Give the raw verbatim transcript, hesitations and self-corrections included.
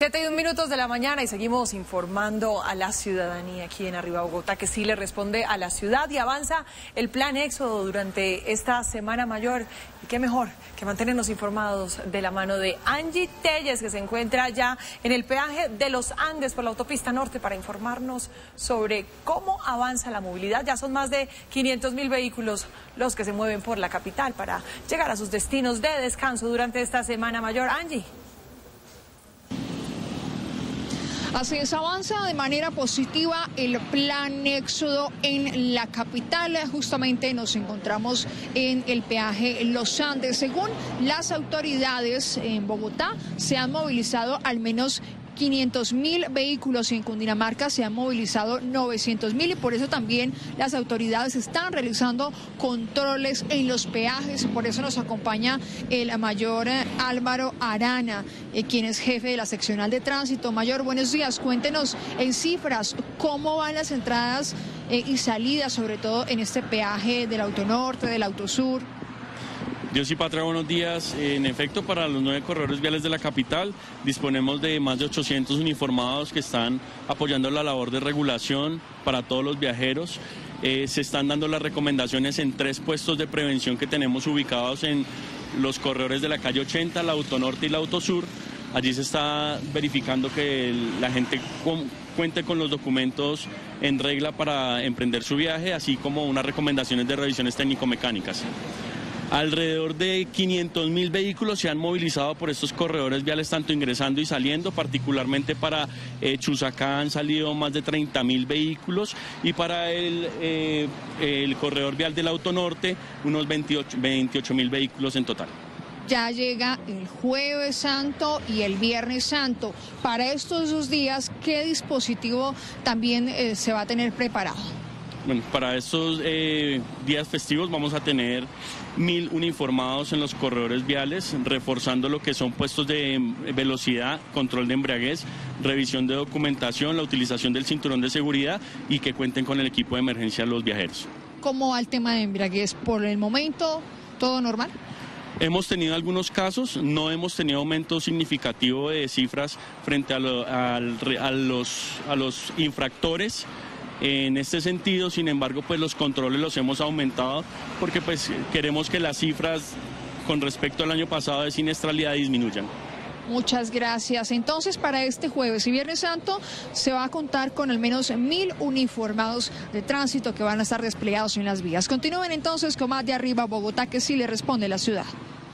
Siete y un minutos de la mañana y seguimos informando a la ciudadanía aquí en Arriba Bogotá, que sí le responde a la ciudad y avanza el plan Éxodo durante esta Semana Mayor. Y qué mejor que mantenernos informados de la mano de Angie Telles, que se encuentra ya en el peaje de los Andes por la autopista norte para informarnos sobre cómo avanza la movilidad. Ya son más de quinientos mil vehículos los que se mueven por la capital para llegar a sus destinos de descanso durante esta Semana Mayor. Angie. Así es, avanza de manera positiva el plan Éxodo en la capital. Justamente nos encontramos en el peaje Los Andes. Según las autoridades en Bogotá, se han movilizado al menos quinientos mil vehículos y en Cundinamarca se han movilizado novecientos mil y por eso también las autoridades están realizando controles en los peajes. Por eso nos acompaña el mayor Álvaro Arana, eh, quien es jefe de la seccional de tránsito. Mayor, buenos días. Cuéntenos en cifras cómo van las entradas eh, y salidas, sobre todo en este peaje del Autonorte, del Autosur. Dios y Patria, buenos días. En efecto, para los nueve corredores viales de la capital disponemos de más de ochocientos uniformados que están apoyando la labor de regulación para todos los viajeros. Eh, se están dando las recomendaciones en tres puestos de prevención que tenemos ubicados en los corredores de la calle ochenta, la Autonorte y la Autosur. Allí se está verificando que el, la gente cuente con los documentos en regla para emprender su viaje, así como unas recomendaciones de revisiones técnico-mecánicas. Alrededor de quinientos mil vehículos se han movilizado por estos corredores viales, tanto ingresando y saliendo. Particularmente para eh, Chusacá han salido más de treinta mil vehículos y para el, eh, el corredor vial del Autonorte unos veintiocho mil vehículos en total. Ya llega el Jueves Santo y el Viernes Santo. Para estos dos días, ¿qué dispositivo también eh, se va a tener preparado? Bueno, para estos eh, días festivos vamos a tener mil uniformados en los corredores viales, reforzando lo que son puestos de velocidad, control de embriaguez, revisión de documentación, la utilización del cinturón de seguridad y que cuenten con el equipo de emergencia los viajeros. ¿Cómo va el tema de embriaguez? Por el momento, ¿todo normal? Hemos tenido algunos casos, no hemos tenido aumento significativo de cifras frente a, lo, a, a, los, a los infractores. En este sentido, sin embargo, pues los controles los hemos aumentado porque pues queremos que las cifras con respecto al año pasado de siniestralidad disminuyan. Muchas gracias. Entonces, para este jueves y Viernes Santo se va a contar con al menos mil uniformados de tránsito que van a estar desplegados en las vías. Continúen entonces con más de Arriba Bogotá, que sí le responde la ciudad.